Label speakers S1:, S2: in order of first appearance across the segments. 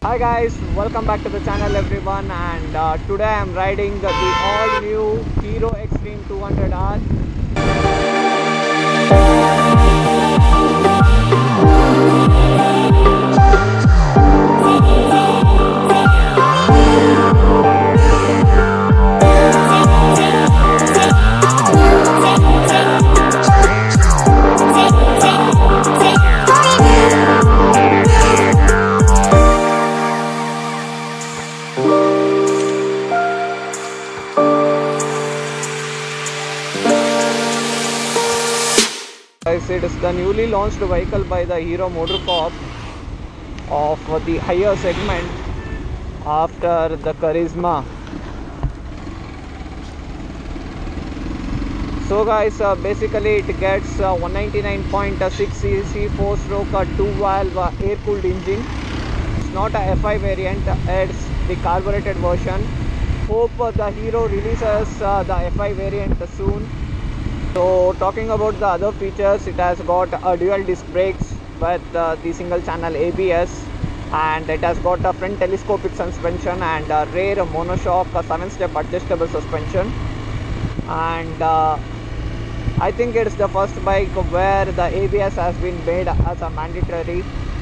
S1: Hi guys, welcome back to the channel everyone, and today I am riding the all new Hero Xtreme 200R. It is the newly launched vehicle by the Hero Motorcorp of the higher segment after the Charisma. So guys, basically it gets 199.6 cc 4-stroke 2-valve air-cooled engine. It's not a FI variant, it's the carbureted version. Hope the Hero releases the FI variant soon. So talking about the other features, it has got a dual disc brakes with the single channel ABS, and it has got a front telescopic suspension and a rear monoshock 7-step adjustable suspension. And I think it's the first bike where the ABS has been made as a mandatory.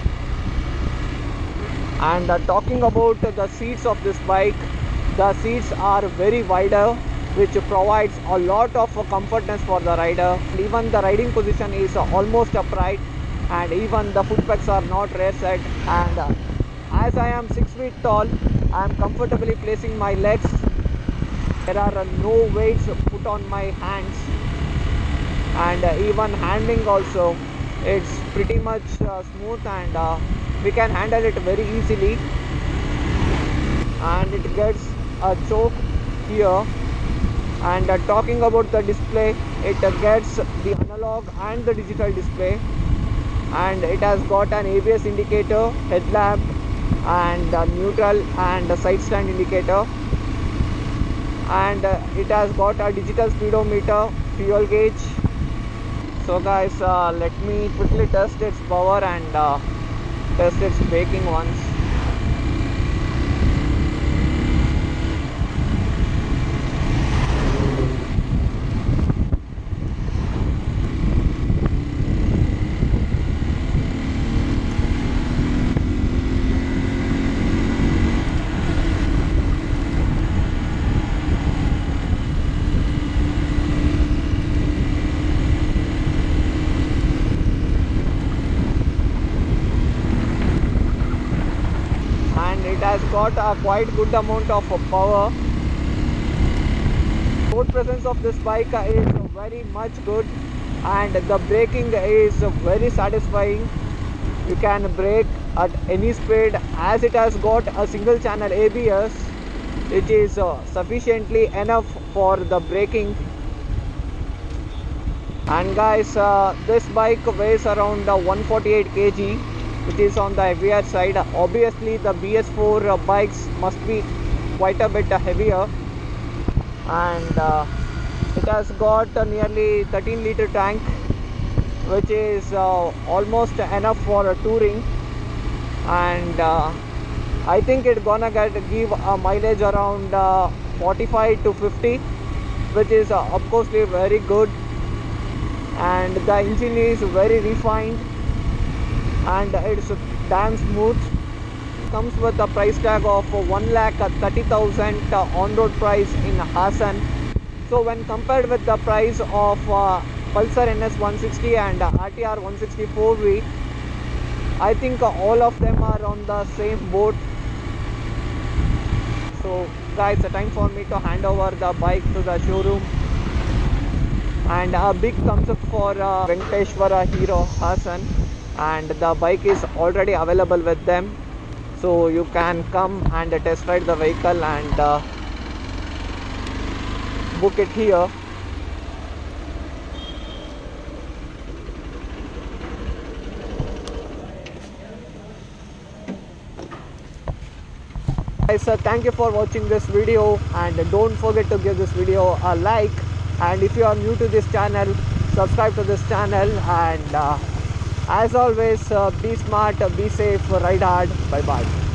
S1: And talking about the seats of this bike, the seats are very wider, which provides a lot of comfortness for the rider. Even the riding position is almost upright, and even the footpegs are not rear set. And as I am 6 feet tall, I am comfortably placing my legs. There are no weights put on my hands, and even handling also, it's pretty much smooth, and we can handle it very easily. And it gets a choke here. And talking about the display, it gets the analog and the digital display, and it has got an ABS indicator, headlamp, and neutral and side stand indicator, and it has got a digital speedometer, fuel gauge. So guys, let me quickly test its power and test its braking once. It has got a quite good amount of power. Road presence of this bike is very much good, and the braking is very satisfying. You can brake at any speed, as it has got a single channel ABS, which is sufficiently enough for the braking. And guys, this bike weighs around 148 kg, which is on the heavier side. Obviously the BS4 bikes must be quite a bit heavier, and it has got nearly 13-liter tank, which is almost enough for touring. And I think it's gonna give a mileage around 45 to 50, which is of course very good. And the engine is very refined, and it's damn smooth. Comes with a price tag of 1,30,000 on-road price in Hassan. So when compared with the price of Pulsar NS 160 and RTR 164V, I think all of them are on the same boat. So guys, it's time for me to hand over the bike to the showroom. And a big thumbs up for Venkateshwara Hero Hassan, and the bike is already available with them, so you can come and test ride the vehicle and book it here. Guys, thank you for watching this video, and don't forget to give this video a like, and if you are new to this channel, subscribe to this channel. And as always, be smart, be safe, ride hard. Bye bye.